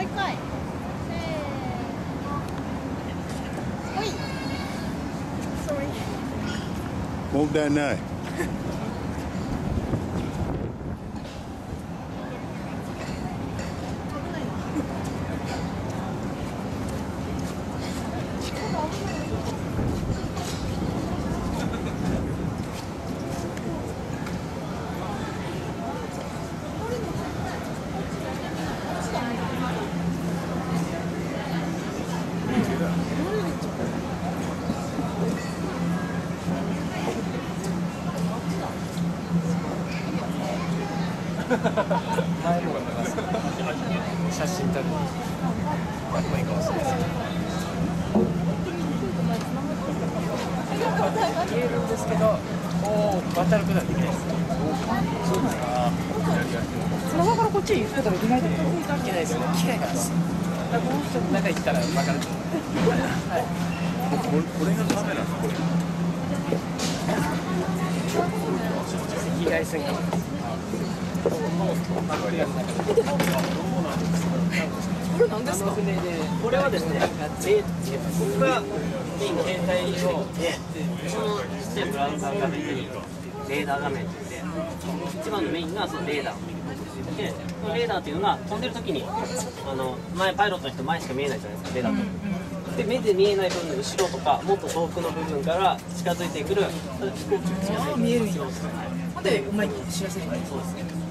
回。せーの。ほい。Sorry。 もったいない。 写真撮るのもいいかもしれないですけど見えるんですけど、渡ることはできないです。そうですか。 そのままからこっちに行くことができないと思う。 いけないですね。機械がです。この人の中行ったら分かると思う。はい。 これがカメラ。 赤外線カメラ。 これ何ですか？ 船で、これはですね、僕がメインの携帯をそのちっちゃいブラウザー画面にレーダー画面って言って、一番のメインがそのレーダーを見ることで、そのレーダーっていうのが飛んでる時に前パイロットの人前しか見えないじゃないですか、レーダーって。で目で見えない部分の後ろとかもっと遠くの部分から近づいてくる飛行機に近づいて見えるんや。なんでお前に知らせるの？ そうですね。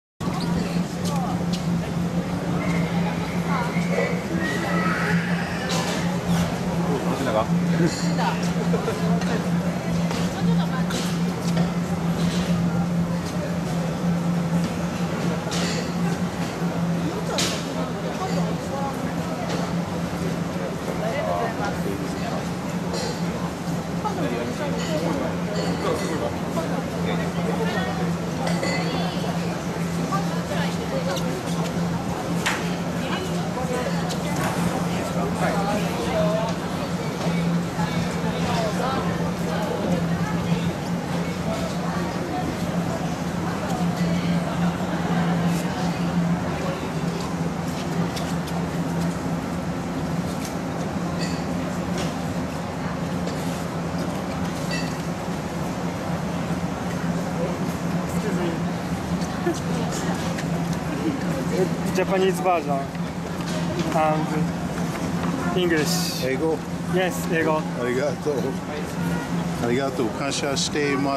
Japanese version and English. 英語。 Yes, 英語。 ありがとう。ありがとう。感謝しています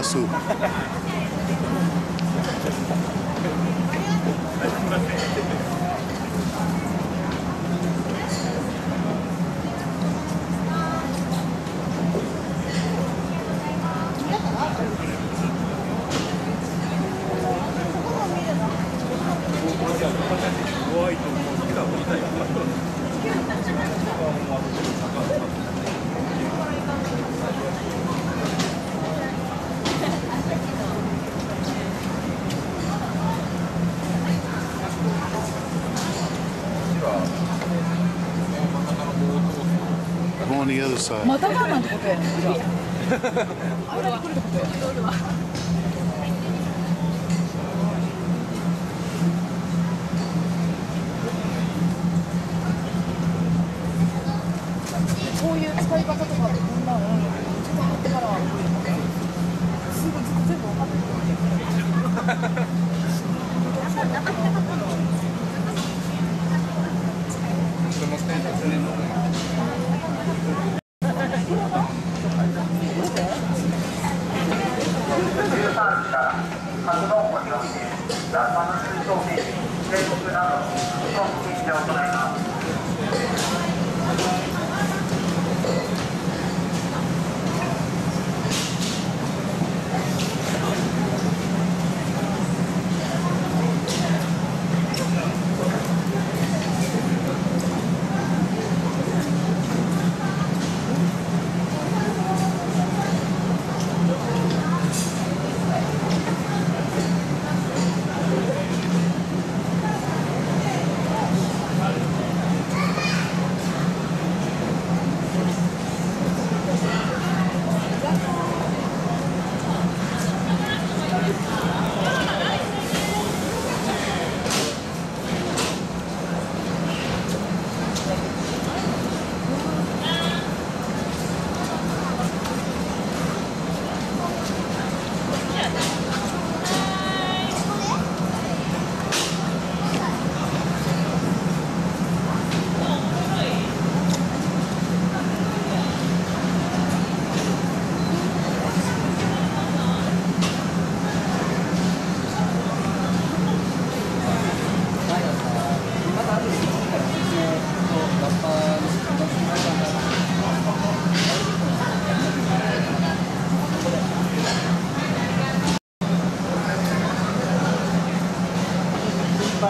。On the other side. またがなんてことやねん。じゃあ。あれが来るってことや。こういう使い方とかこんなの使ってからすぐ全部分かってくる。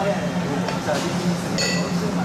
早いね。